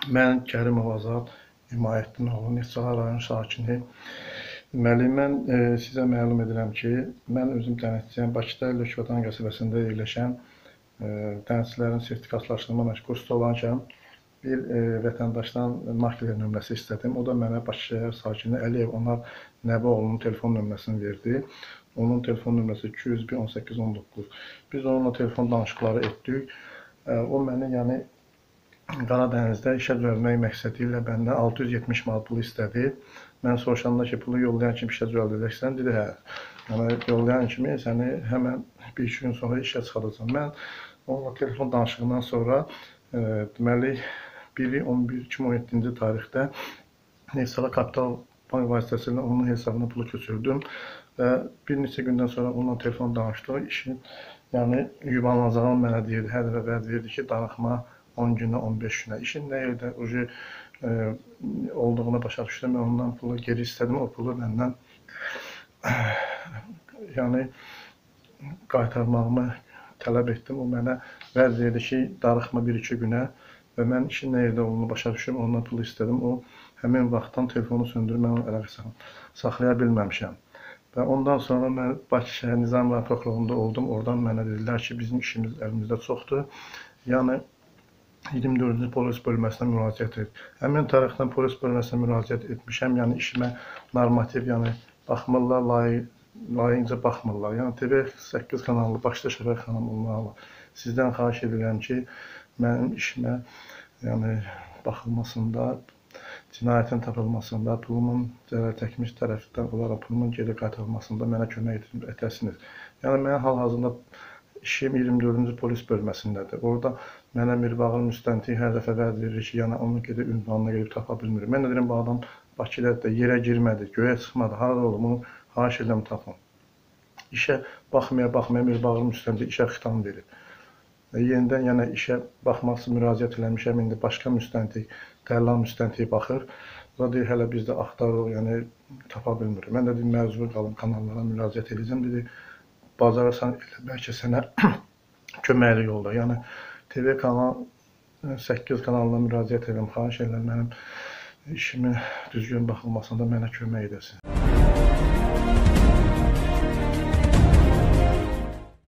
Mən Kərimov Azad Himayəddin oğlu Neftçala rayon sakini. Deməli, mən sizə məlum edirəm ki, mən özüm dənizçiyəm. Bakıda Lökbatan qəsəbəsində yerləşən dənizçilərin sertifikatlaşdırma kursda olarkən bir vətəndaşdan makler nömrəsi istədim. O da mənə Bakı şəhər sakini Əliyev Anar Nəbioğlunun telefon nömrəsini verdi. Onun telefon nömrəsi 201 18 19. Biz onunla telefon danışıqları etdik. O məni, yəni, Qaradənizdə işə düzəlmək məqsədi ilə bəndən 670 manat pulu istədi. Mən soruşanda ki, pulu yollayan kimi işə düzəldəcəksən, dedi, hə. Yəni, yollayan kimi səni həmən 1-2 gün sonra işə çıxaracağam. Mən onunla telefon danışığından sonra, deməli, 1-11-2017-ci tarixdə Neftçala Kapital Bank vasitəsilə onun hesabına pulu köçürdüm və bir neçə gündən sonra onunla telefon danışdıq. İşin, yəni, yuvarlanacağını mənə deyirdi, hər dəfə vəd verdi ki, darıxma 10 günə, 15 günə. İşin nə yerdə olduğunu başa düşdüm. Mən ondan pulu geri istədim. O pulu məndən yəni, qaytarmağımı tələb etdim. O mənə vəd verdi ki, darıxma 1-2 günə və mən işin nə yerdə olduğunu başa düşdüm. Ondan pulu istədim. O, həmin vaxtdan telefonu söndürüb, mən onu əlaqə saxlaya bilməmişəm. Və ondan sonra mən Bakı şəhər Nizam rayon prokurorluğunda oldum. Oradan mənə dedilər ki, bizim işimiz əlimizdə çoxdur. Yəni, 24-cü polis bölməsinə müraciət et. Həmin tarixdən polis bölməsinə müraciət etmişəm. Yəni, işimə normativ, yəni, baxmırlar, layiqincə baxmırlar. Yəni, TV8 kanallı Bakıda Şəfəq xanım olmalı. Sizdən xahiş edirəm ki, mənim işimə, yəni, baxılmasında, cinayətin tapılmasında, pulumun zərər çəkmiş tərəfdən olaraq pulumun geri qaytarılmasında mənə kömək edəsiniz. Yəni, mənim hal-hazırda işim 24-cü polis bölməsindədir. Orada mənə Mirbağır müstəntiq hər dəfə vəd verir ki, yəni onu gedib ünvanına gedib tapa bilmirim. Mən də deyirəm, bu adam Bakıda yerə girmədi, göyə çıxmadı, harada oldu, bunu xahiş edirəm tapın. İşə baxmaya Mirbağır müstəntiq işə xitam verir. Yenidən yəni işə baxmaq üçün müraciət eləmişəm, indi başqa müstəntiq, dəlal müstəntiq baxır. O da deyir, hələ biz də axtarırıq, yəni tapa bilmirik. Mən də deyim, məcbur qalım kanallara müraciət edəcəm, dedi, bacarırsan elə bəlkə sənə köməkli yolda. Yəni, TV kanal 8 kanalına müraciət edirəm, xahiş edirəm mənim işimin düzgün baxılmasında mənə kömək edəsin.